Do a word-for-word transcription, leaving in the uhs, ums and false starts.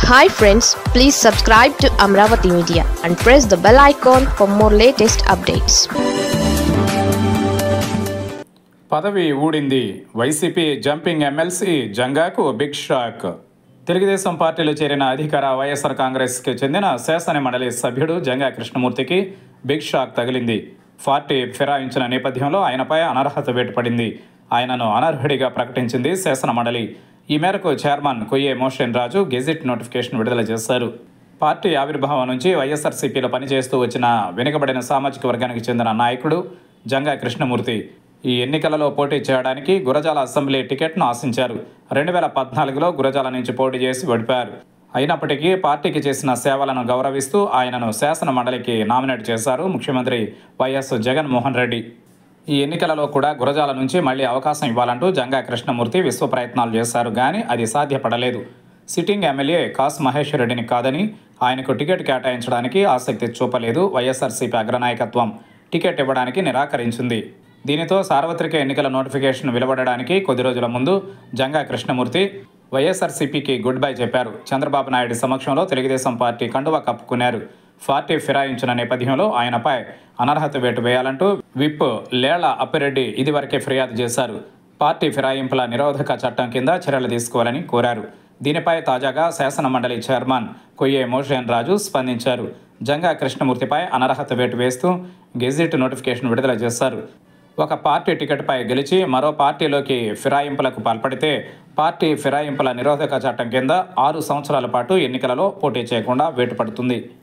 Hi friends, please subscribe to Amravati Media and press the bell icon for more latest updates. పదవి ఊడింది. YCP jumping MLC జంగాకు big shock. Telugu Desam పార్టీలో చేరిన అధికార వైఎస్ఆర్ కాంగ్రెస్కి చెందిన శాసన మండలి సభ్యుడు జంగా కృష్ణమూర్తికి బిగ్ షాక్ తగిలింది. పార్టీ ఫిరాయించిన నేపథ్యంలో ఆయనపై అనర్హత వేటు పడింది. ఆయనను అనర్హుడిగా ప్రకటించింది శాసన మండలి. ఈ మేరకు chairman Koyye Moshen Raju gazette notification విడుదల చేశారు. పార్టీ ఆవిర్భావం నుంచి వైఎస్ఆర్సీపీలో పనిచేస్తూ వచ్చిన వెనుకబడిన సామాజిక వర్గానికి చెందిన నాయకుడు జంగా కృష్ణమూర్తి ఈ ఎన్నికలలో పోటీ చేయడానికి గురజాల అసెంబ్లీ టికెట్ను ఆశించారు. రెండు వేల పద్నాలుగులో గురజాల నుంచి పోటీ చేసి ఓడిపారు. అయినప్పటికీ పార్టీకి చేసిన సేవలను గౌరవిస్తూ ఆయనను శాసన మండలికి నామినేట్ చేశారు ముఖ్యమంత్రి వైఎస్ జగన్మోహన్ రెడ్డి. ఈ ఎన్నికలలో కూడా గురజాల నుంచి మళ్లీ అవకాశం ఇవ్వాలంటూ జంగా కృష్ణమూర్తి విశ్వ ప్రయత్నాలు చేశారు, కానీ అది సాధ్యపడలేదు. సిట్టింగ్ ఎమ్మెల్యే కాసు మహేష్ రెడ్డిని కాదని ఆయనకు టికెట్ కేటాయించడానికి ఆసక్తి చూపలేదు వైఎస్ఆర్సీపీ అగ్రనాయకత్వం. టికెట్ ఇవ్వడానికి నిరాకరించింది. దీనితో సార్వత్రిక ఎన్నికల నోటిఫికేషన్ వెలువడడానికి కొద్ది రోజుల ముందు జంగా కృష్ణమూర్తి వైఎస్ఆర్సీపీకి గుడ్ బై చెప్పారు. చంద్రబాబు నాయుడు సమక్షంలో తెలుగుదేశం పార్టీ కండువా కప్పుకున్నారు. పార్టీ ఫిరాయించిన నేపథ్యంలో ఆయనపై అనర్హత వేటు వేయాలంటూ విప్ లేళ్ల అప్పిరెడ్డి ఇదివరకే ఫిర్యాదు చేశారు. పార్టీ ఫిరాయింపుల నిరోధక చట్టం కింద చర్యలు తీసుకోవాలని కోరారు. దీనిపై తాజాగా శాసన మండలి చైర్మన్ కొయ్యే మోషన్ రాజు స్పందించారు. జంగా కృష్ణమూర్తిపై అనర్హత వేటు వేస్తూ గెజిట్ నోటిఫికేషన్ విడుదల చేశారు. ఒక పార్టీ టికెట్పై గెలిచి మరో పార్టీలోకి ఫిరాయింపులకు పాల్పడితే పార్టీ ఫిరాయింపుల నిరోధక చట్టం కింద ఆరు సంవత్సరాల పాటు ఎన్నికలలో పోటీ చేయకుండా వేటు పడుతుంది.